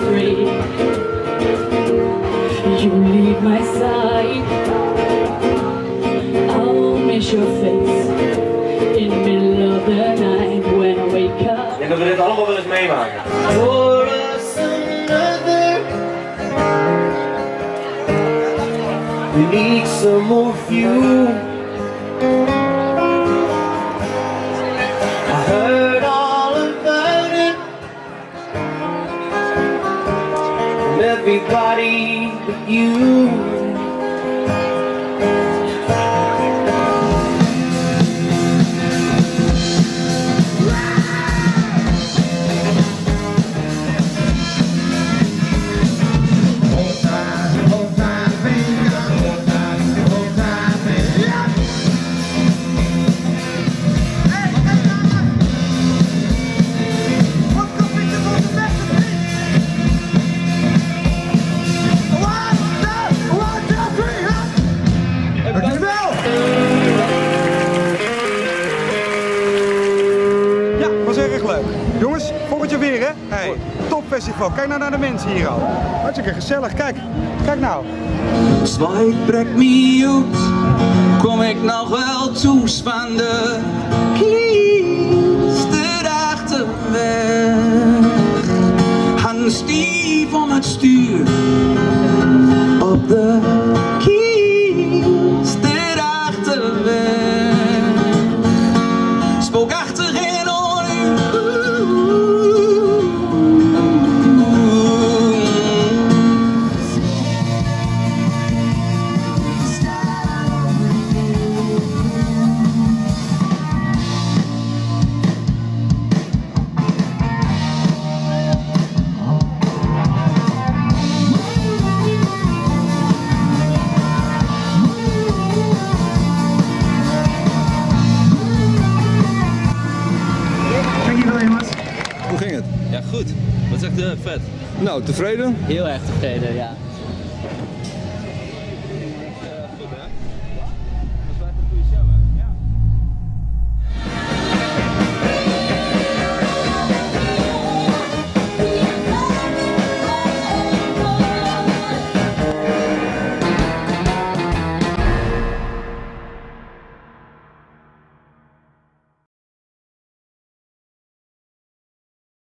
free. You leave my side. I'll miss your face in the middle of the night when I wake up. Ik denk dat we dit allemaal wel eens meemaken. For us another. We need some more fuel. I heard all about it from everybody but you. Jongens, volgend jaar weer hè? Hey, topfestival. Kijk nou naar de mensen hier al. Hartstikke gezellig. Kijk nou. Zwaait brengt me uit, kom ik nog wel toe van de kies erachterweg. Han stief om het stuur op de kies erachterweg. Spook achterin. Hoe ging het? Ja, goed. Wat zegt de vet? Nou, tevreden? Heel erg tevreden, ja.